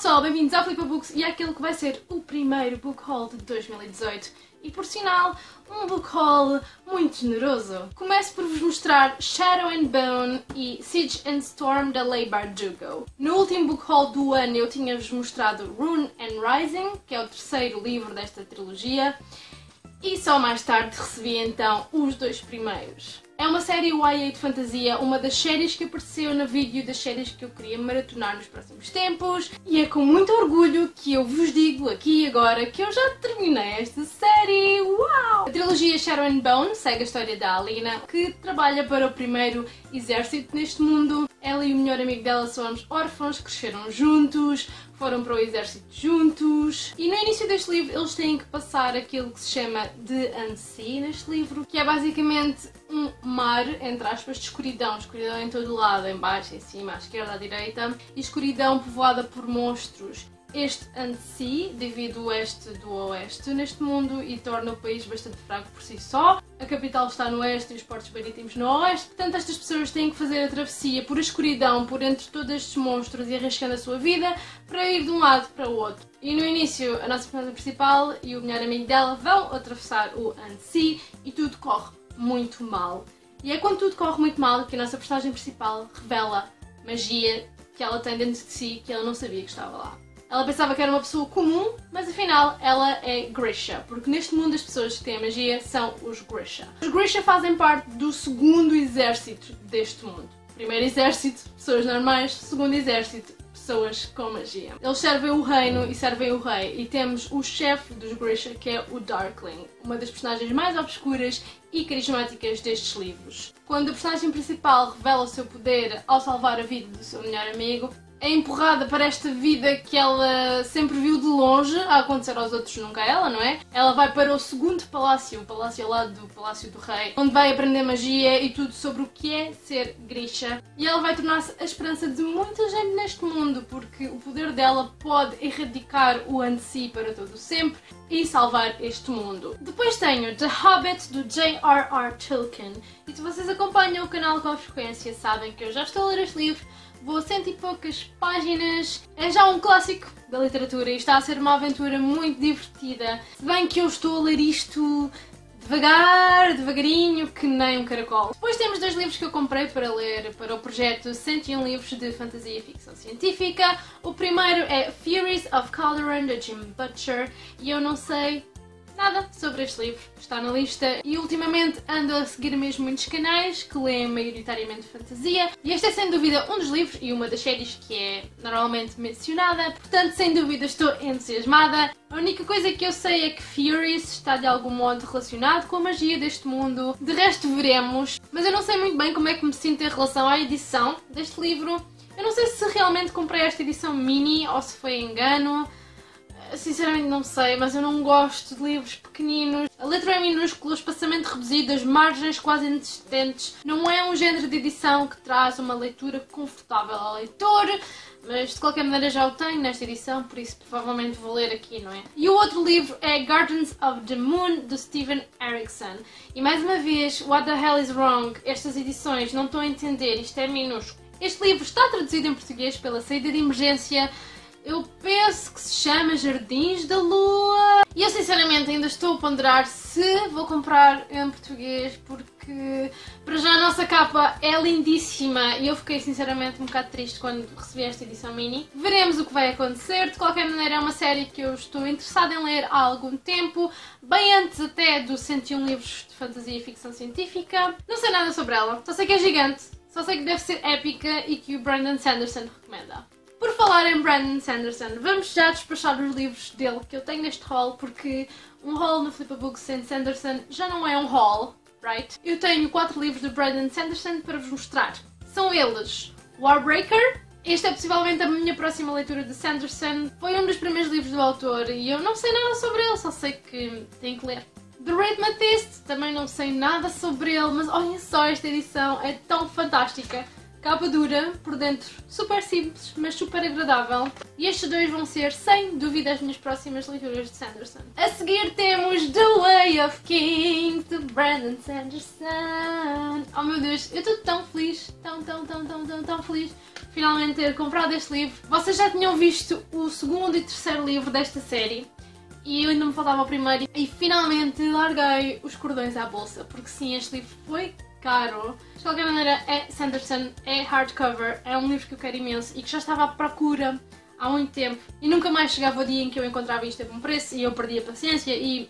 pessoal, bem-vindos ao Flipa Books e àquele que vai ser o primeiro book haul de 2018. E por sinal, um book haul muito generoso. Começo por vos mostrar Shadow and Bone e Siege and Storm da Leigh Bardugo. No último book haul do ano eu tinha-vos mostrado Rune and Rising, que é o terceiro livro desta trilogia, e só mais tarde recebi então os dois primeiros. É uma série YA de fantasia, uma das séries que apareceu no vídeo das séries que eu queria maratonar nos próximos tempos, e é com muito orgulho que eu vos digo aqui e agora que eu já terminei esta série. Uau! A trilogia Shadow and Bone segue a história da Alina, que trabalha para o primeiro exército neste mundo. Ela e o melhor amigo dela são ambos órfãos, cresceram juntos, foram para o exército juntos, e no início deste livro eles têm que passar aquilo que se chama de Unsea neste livro, que é basicamente um mar, entre aspas, de escuridão. Escuridão em todo lado, em baixo, em cima, à esquerda, à direita, e escuridão povoada por monstros. Este Unsea divide o oeste do oeste neste mundo e torna o país bastante fraco por si só. A capital está no oeste e os portos marítimos no oeste, portanto estas pessoas têm que fazer a travessia por escuridão, por entre todos estes monstros e arriscando a sua vida para ir de um lado para o outro. E no início a nossa personagem principal e o melhor amigo dela vão atravessar o Unsea e tudo corre muito mal. E é quando tudo corre muito mal que a nossa personagem principal revela magia que ela tem dentro de si que ela não sabia que estava lá. Ela pensava que era uma pessoa comum, mas afinal ela é Grisha, porque neste mundo as pessoas que têm magia são os Grisha. Os Grisha fazem parte do segundo exército deste mundo. Primeiro exército, pessoas normais. Segundo exército, pessoas com magia. Eles servem o reino e servem o rei, e temos o chefe dos Grisha, que é o Darkling, uma das personagens mais obscuras e carismáticas destes livros. Quando a personagem principal revela o seu poder ao salvar a vida do seu melhor amigo, é empurrada para esta vida que ela sempre viu de longe, a acontecer aos outros, nunca a ela, não é? Ela vai para o segundo palácio, o palácio ao lado do Palácio do Rei, onde vai aprender magia e tudo sobre o que é ser Grisha. E ela vai tornar-se a esperança de muita gente neste mundo, porque o poder dela pode erradicar o Unsea para todo o sempre e salvar este mundo. Depois tenho The Hobbit, do J.R.R. Tolkien. E se vocês acompanham o canal com frequência, sabem que eu já estou a ler este livro. Vou a 100 e poucas páginas, é já um clássico da literatura e está a ser uma aventura muito divertida. Se bem que eu estou a ler isto devagarinho, que nem um caracol. Depois temos dois livros que eu comprei para ler para o projeto 101 livros de fantasia e ficção científica. O primeiro é Furies of Calderon, de Jim Butcher, e eu não sei nada sobre este livro, está na lista, e ultimamente ando a seguir mesmo muitos canais que leem maioritariamente fantasia, e este é sem dúvida um dos livros e uma das séries que é normalmente mencionada, portanto sem dúvida estou entusiasmada. A única coisa que eu sei é que Furies está de algum modo relacionado com a magia deste mundo, de resto veremos, mas eu não sei muito bem como é que me sinto em relação à edição deste livro. Eu não sei se realmente comprei esta edição mini ou se foi engano. Sinceramente não sei, mas eu não gosto de livros pequeninos. A letra é minúscula, o espaçamento reduzido, as margens quase inexistentes. Não é um género de edição que traz uma leitura confortável ao leitor, mas de qualquer maneira já o tenho nesta edição, por isso provavelmente vou ler aqui, não é? E o outro livro é Gardens of the Moon, do Steven Erikson. E mais uma vez, what the hell is wrong? Estas edições não estou a entender, isto é minúsculo. Este livro está traduzido em português pela saída de emergência. Eu penso que se chama Jardins da Lua. E eu sinceramente ainda estou a ponderar se vou comprar em português, porque para já a nossa capa é lindíssima e eu fiquei sinceramente um bocado triste quando recebi esta edição mini. Veremos o que vai acontecer. De qualquer maneira é uma série que eu estou interessada em ler há algum tempo, bem antes até dos 101 livros de fantasia e ficção científica. Não sei nada sobre ela, só sei que é gigante, só sei que deve ser épica e que o Brandon Sanderson recomenda. Por falar em Brandon Sanderson, vamos já despachar os livros dele que eu tenho neste haul, porque um haul no Flipa Books sem Sanderson já não é um haul, right? Eu tenho 4 livros de Brandon Sanderson para vos mostrar. São eles Warbreaker. Este é possivelmente a minha próxima leitura de Sanderson. Foi um dos primeiros livros do autor e eu não sei nada sobre ele, só sei que tenho que ler. The Rhythmatist, também não sei nada sobre ele, mas olhem só, esta edição é tão fantástica. Capa dura, por dentro super simples, mas super agradável. E estes dois vão ser, sem dúvida, as minhas próximas leituras de Sanderson. A seguir temos The Way of Kings, de Brandon Sanderson. Oh meu Deus, eu estou tão feliz, tão feliz, finalmente ter comprado este livro. Vocês já tinham visto o segundo e terceiro livro desta série e eu ainda me faltava o primeiro e finalmente larguei os cordões à bolsa, porque sim, este livro foi caro. De qualquer maneira, é Sanderson, é hardcover, é um livro que eu quero imenso e que já estava à procura há muito tempo e nunca mais chegava o dia em que eu encontrava isto a bom preço e eu perdi a paciência e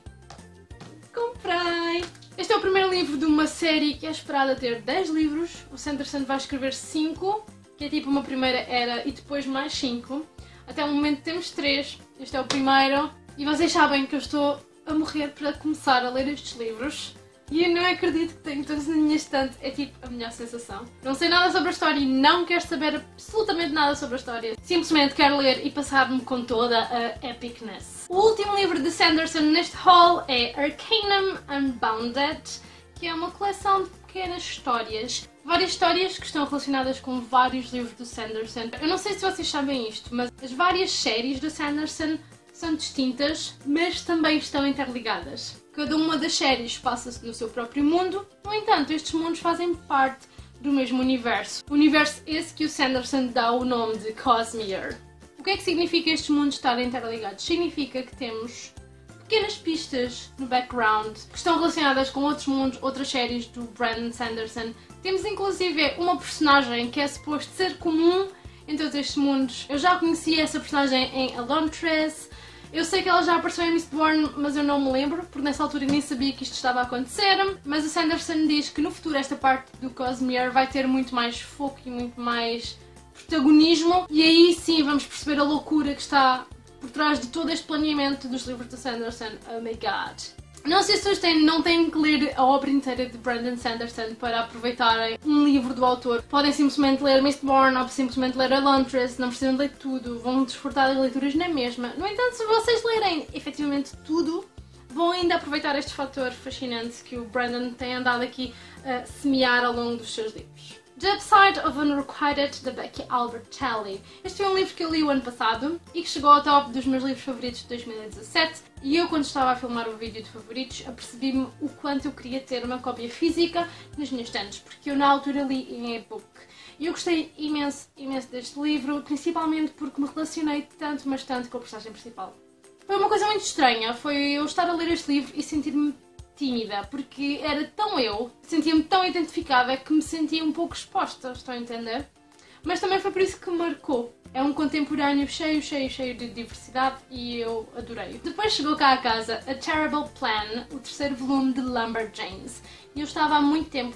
comprei! Este é o primeiro livro de uma série que é esperada ter 10 livros. O Sanderson vai escrever 5, que é tipo uma primeira era e depois mais 5. Até o momento temos 3, este é o primeiro. E vocês sabem que eu estou a morrer para começar a ler estes livros. E eu não acredito que tenho todos na minha estante, é tipo a melhor sensação. Não sei nada sobre a história e não quero saber absolutamente nada sobre a história. Simplesmente quero ler e passar-me com toda a epicness. O último livro de Sanderson neste haul é Arcanum Unbounded, que é uma coleção de pequenas histórias. Várias histórias que estão relacionadas com vários livros do Sanderson. Eu não sei se vocês sabem isto, mas as várias séries do Sanderson são distintas, mas também estão interligadas. Cada uma das séries passa-se no seu próprio mundo, no entanto, estes mundos fazem parte do mesmo universo. O universo esse que o Sanderson dá o nome de Cosmere. O que é que significa estes mundos estarem interligados? Significa que temos pequenas pistas no background que estão relacionadas com outros mundos, outras séries do Brandon Sanderson. Temos inclusive uma personagem que é suposto ser comum em todos estes mundos. Eu já conheci essa personagem em Elantris. Eu sei que ela já apareceu em Mistborn, mas eu não me lembro, porque nessa altura nem sabia que isto estava a acontecer. Mas o Sanderson diz que no futuro esta parte do Cosmere vai ter muito mais foco e muito mais protagonismo. E aí sim vamos perceber a loucura que está por trás de todo este planeamento dos livros do Sanderson. Oh my god. Não se assustem, não têm que ler a obra inteira de Brandon Sanderson para aproveitarem um livro do autor. Podem simplesmente ler Mistborn ou simplesmente ler Elantris, não precisam de ler tudo, vão desfrutar das leituras na mesma. No entanto, se vocês lerem efetivamente tudo, vão ainda aproveitar este fator fascinante que o Brandon tem andado aqui a semear ao longo dos seus livros. The Upside of Unrequited, da Becky Albertalli. Este foi um livro que eu li o ano passado e que chegou ao top dos meus livros favoritos de 2017 e eu, quando estava a filmar o vídeo de favoritos, apercebi-me o quanto eu queria ter uma cópia física nas minhas estantes, porque eu na altura li em e-book. E eu gostei imenso, imenso deste livro, principalmente porque me relacionei tanto, mas tanto com a personagem principal. Foi uma coisa muito estranha, foi eu estar a ler este livro e sentir-me tímida, porque era tão eu, sentia-me tão identificada que me sentia um pouco exposta, estão a entender? Mas também foi por isso que me marcou. É um contemporâneo cheio de diversidade e eu adorei. Depois chegou cá a casa A Terrible Plan, o terceiro volume de Lumberjanes. E eu estava há muito tempo,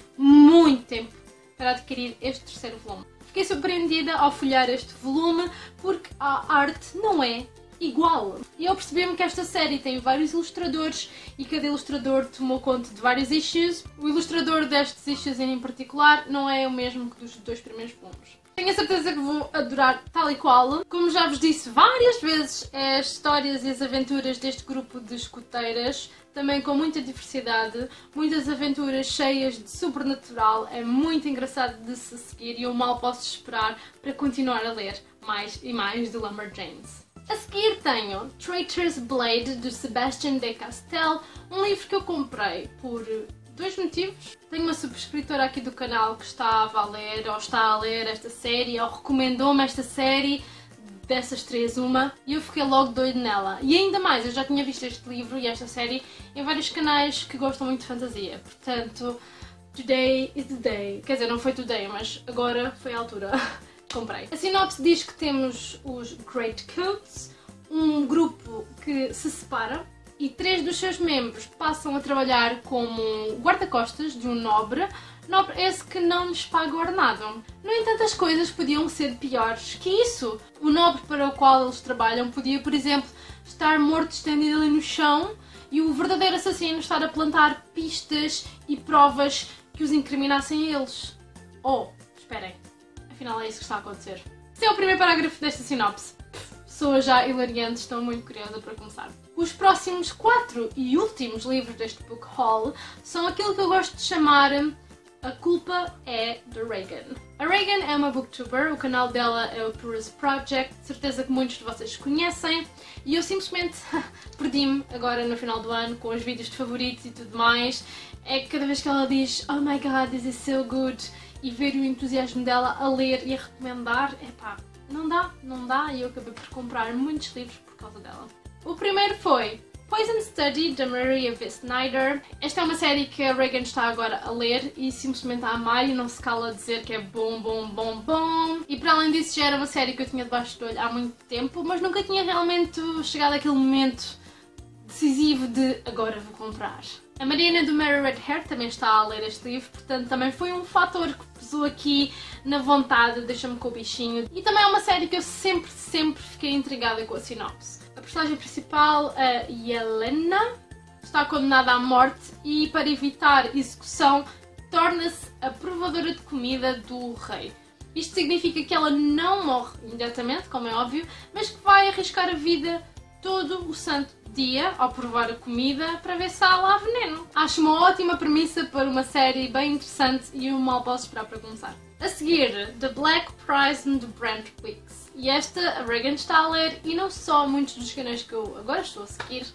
para adquirir este terceiro volume. Fiquei surpreendida ao folhear este volume porque a arte não é igual. E eu percebi-me que esta série tem vários ilustradores e cada ilustrador tomou conta de vários issues. O ilustrador destes issues em particular não é o mesmo que dos dois primeiros volumes. Tenho a certeza que vou adorar tal e qual. Como já vos disse várias vezes, as histórias e as aventuras deste grupo de escoteiras, também com muita diversidade, muitas aventuras cheias de sobrenatural, é muito engraçado de se seguir e eu mal posso esperar para continuar a ler mais e mais de Lumberjanes. A seguir tenho Traitor's Blade, de Sebastian de Castell, um livro que eu comprei por dois motivos. Tenho uma subscritora aqui do canal que estava a ler, ou está a ler esta série, ou recomendou-me esta série, dessas três uma, e eu fiquei logo doida nela. E ainda mais, eu já tinha visto este livro e esta série em vários canais que gostam muito de fantasia, portanto, today is the day. Quer dizer, não foi today, mas agora foi a altura. Comprei. A sinopse diz que temos os Great Coats, um grupo que se separa e 3 dos seus membros passam a trabalhar como guarda-costas de um nobre esse que não lhes paga o ordenado. No entanto, as coisas podiam ser piores que isso. O nobre para o qual eles trabalham podia, por exemplo, estar morto estendido ali no chão e o verdadeiro assassino estar a plantar pistas e provas que os incriminassem a eles. Oh, esperem. Afinal é isso que está a acontecer. Esse é o primeiro parágrafo desta sinopse. Soa já hilariante, estou muito curiosa para começar. Os próximos 4 e últimos livros deste book haul são aquilo que eu gosto de chamar A Culpa é de Reagan. A Reagan é uma booktuber, o canal dela é o Purist Project, certeza que muitos de vocês conhecem, e eu simplesmente perdi-me agora no final do ano com os vídeos de favoritos e tudo mais. É que cada vez que ela diz "Oh my god, this is so good", e ver o entusiasmo dela a ler e a recomendar, epá, não dá, e eu acabei por comprar muitos livros por causa dela. O primeiro foi Poison Study, da Maria V. Snyder. Esta é uma série que a Reagan está agora a ler e simplesmente a amar e não se cala a dizer que é bom. E para além disso já era uma série que eu tinha debaixo do olho há muito tempo, mas nunca tinha realmente chegado àquele momento decisivo de agora vou comprar. A Mariana do Mary Red Hair também está a ler este livro, portanto também foi um fator que pesou aqui na vontade, deixa-me com o bichinho. E também é uma série que eu sempre fiquei intrigada com a sinopse. A personagem principal, a Yelena, está condenada à morte e, para evitar execução, torna-se a provadora de comida do rei. Isto significa que ela não morre imediatamente, como é óbvio, mas que vai arriscar a vida todo o santo dia ao provar a comida para ver se há lá veneno. Acho uma ótima premissa para uma série bem interessante e eu mal posso esperar para começar. A seguir, The Black Prison de Brent Wicks. E esta a Reagan está a ler e não só muitos dos canais que eu agora estou a seguir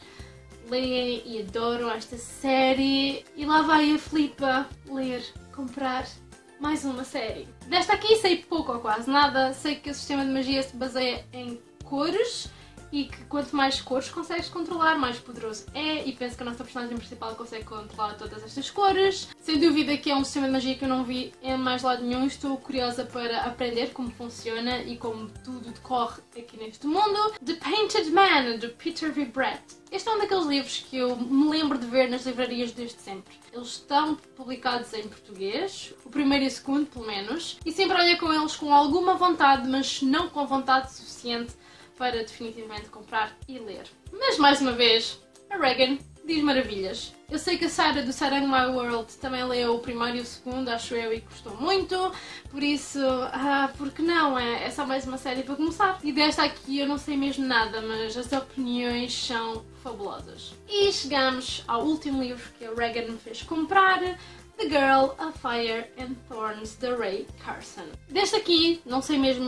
leem e adoram esta série. E lá vai a Filipa ler, comprar mais uma série. Desta aqui sei pouco ou quase nada. Sei que o sistema de magia se baseia em cores e que quanto mais cores consegues controlar, mais poderoso é, e penso que a nossa personagem principal consegue controlar todas estas cores. Sem dúvida que é um sistema de magia que eu não vi em mais lado nenhum, estou curiosa para aprender como funciona e como tudo decorre aqui neste mundo. The Painted Man, de Peter V. Brett. Este é um daqueles livros que eu me lembro de ver nas livrarias desde sempre. Eles estão publicados em português, o primeiro e o segundo pelo menos, e sempre olhei com eles com alguma vontade, mas não com vontade suficiente para definitivamente comprar e ler. Mas mais uma vez, a Reagan diz maravilhas. Eu sei que a Sarah do Sarah in My World também leu o primeiro e o segundo, acho eu, e gostou muito, por isso, porque não? É só mais uma série para começar. E desta aqui eu não sei mesmo nada, mas as opiniões são fabulosas. E chegamos ao último livro que a Reagan me fez comprar, The Girl, A Fire and Thorns, de Rae Carson. Deste aqui, não sei mesmo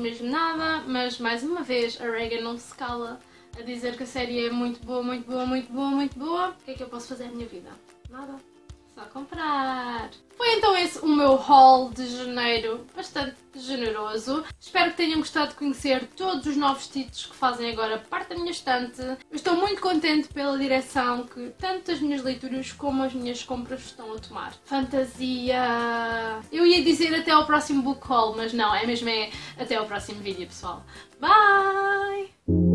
nada, mas mais uma vez a Reagan não se cala a dizer que a série é muito boa. O que é que eu posso fazer na minha vida? Nada. Só comprar. Foi então esse o meu haul de janeiro, bastante generoso. Espero que tenham gostado de conhecer todos os novos títulos que fazem agora parte da minha estante. Eu estou muito contente pela direção que tanto as minhas leituras como as minhas compras estão a tomar. Fantasia! Eu ia dizer até ao próximo book haul, mas não, é mesmo até ao próximo vídeo, pessoal. Bye!